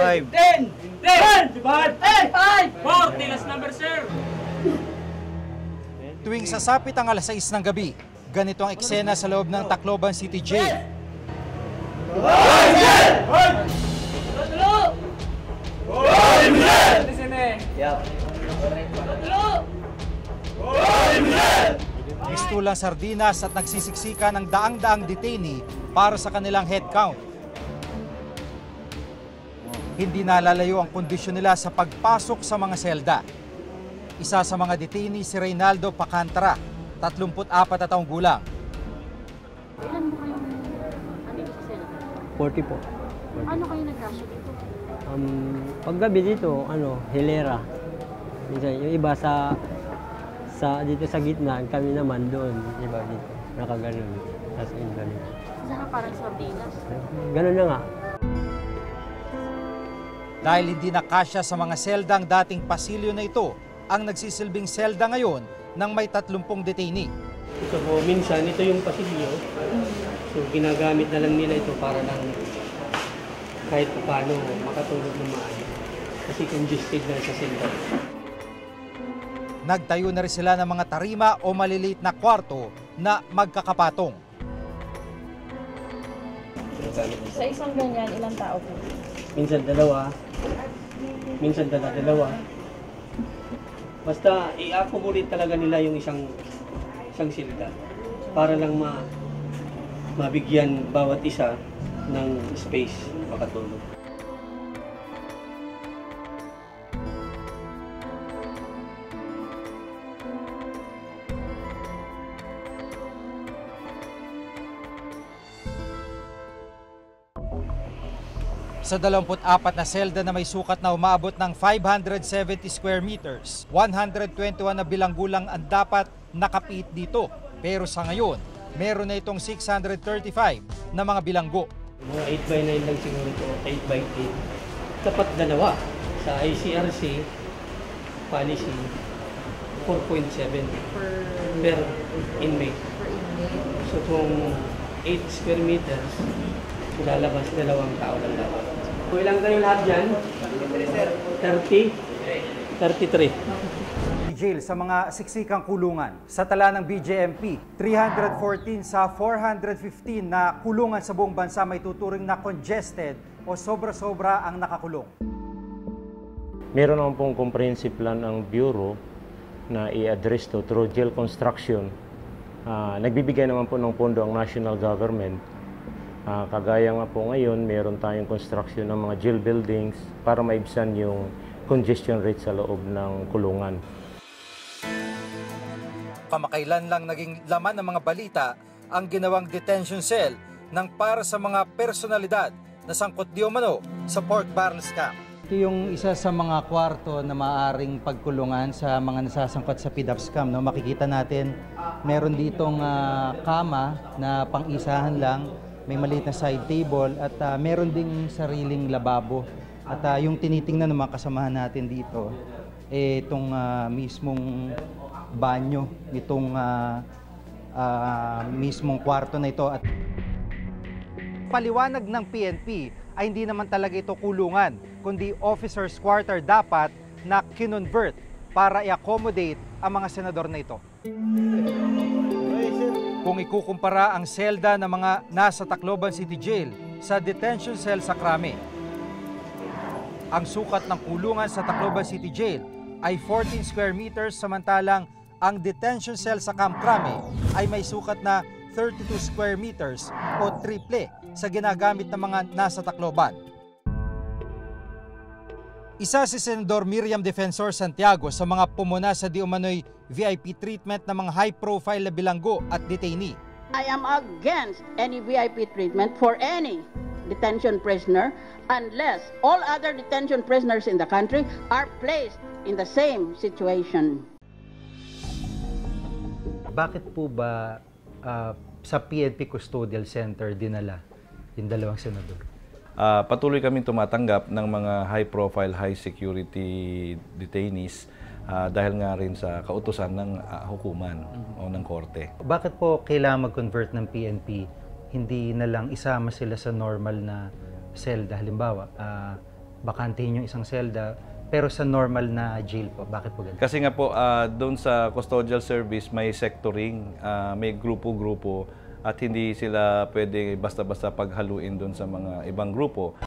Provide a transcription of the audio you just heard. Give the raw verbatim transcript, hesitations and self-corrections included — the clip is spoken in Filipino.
five. ten! ten! five! five! forty, last number, sir. Tuwing sasapit ang alas sais ng gabi, ganito ang eksena sa loob ng Tacloban City Jail. Mistulang sardinas at nagsisiksika ng daang-daang detainee para sa kanilang head count. Hindi nalalayo ang kondisyon nila sa pagpasok sa mga selda. Isa sa mga detainee si Reynaldo Pacantara, tatlumput apat na taong gulang. Ilan mo kayong andito sa selda? forty po. Paano kayo nagkasya dito? Um, paggabi dito, ano, hilera. Minsan, yung iba sa, sa dito sa gitna, kami naman doon. Iba dito, nakaganon. Tapos yung ganun. Saka parang sardinas. Ganun na nga. Dahil hindi nakasya sa mga seldang dating pasilyo na ito, ang nagsisilbing selda ngayon ng may tatlumpung detainee. So minsan, ito yung pasilyo. So ginagamit na lang nila ito para lang kahit paano makatulog ng maayos. Kasi congested na sa selda. Nagtayo na rin sila ng mga tarima o maliliit na kwarto na magkakapatong. Sa isang ganyan, ilang tao po? Minsan dalawa, minsan dala-dalawa. Basta i-accommodate talaga nila yung isang isang silda para lang ma mabigyan bawat isa ng space makatulog. Sa dalawampu't apat na selda na may sukat na umaabot ng five hundred seventy square meters, one hundred twenty-one na bilanggulang ang dapat nakapit dito. Pero sa ngayon, meron na itong six hundred thirty-five na mga bilanggo. Mga eight by nine lang siguro ito, eight by eight. Dapat dalawa. Sa I C R C policy, four point seven per, per inmate. So kung eight square meters, lalabas dalawang tao lang dapat. Kung ilang kayo lahat dyan? thirty? thirty-three. Jail sa mga siksikang kulungan. Sa tala ng B J M P, three hundred fourteen sa four hundred fifteen na kulungan sa buong bansa may tuturing na congested o sobra-sobra ang nakakulong. Meron naman pong comprehensive plan ang Bureau na i-address to through jail construction. Uh, nagbibigay naman po ng pondo ang national government. Uh, kagaya nga po ngayon, meron tayong construction ng mga jail buildings para maibsan yung congestion rate sa loob ng kulungan. Kamakailan lang naging laman ng mga balita ang ginawang detention cell ng para sa mga personalidad na sangkot di umano sa pork barrel scam. Ito yung isa sa mga kwarto na maaring pagkulungan sa mga nasasangkot sa P D A P scam. No? Makikita natin, meron ditong uh, kama na pang-isahan lang, may maliit na side table at uh, meron ding sariling lababo. At uh, yung tinitingnan ng mga kasamahan natin dito, eh, itong uh, mismong banyo, itong uh, uh, mismong kwarto na ito. At paliwanag ng P N P ay hindi naman talaga ito kulungan, kundi officer's quarter dapat na kinonvert para i-accommodate ang mga senador na ito. Kung ikukumpara ang selda ng mga nasa Tacloban City Jail sa detention cell sa Krame, ang sukat ng kulungan sa Tacloban City Jail ay fourteen square meters, samantalang ang detention cell sa Camp Crame ay may sukat na thirty-two square meters o triple sa ginagamit ng mga nasa Tacloban. Isa si Senador Miriam Defensor Santiago sa mga pumuna sa di umano'y V I P treatment ng mga high-profile na bilanggo at detainee. I am against any V I P treatment for any detention prisoner unless all other detention prisoners in the country are placed in the same situation. Bakit po ba uh, sa P N P Custodial Center dinala yung dalawang senador? Uh, patuloy kaming tumatanggap ng mga high-profile, high-security detainees uh, dahil nga rin sa kautusan ng uh, hukuman mm-hmm. o ng korte. Bakit po kailangan mag-convert ng P N P? Hindi na lang isama sila sa normal na selda? Halimbawa, uh, bakantihin yung isang selda, pero sa normal na jail po, bakit po ganun? Kasi nga po, ah, doon sa custodial service may sectoring, ah, may grupo-grupo at hindi sila pwede basta-basta paghaluin doon sa mga ibang grupo.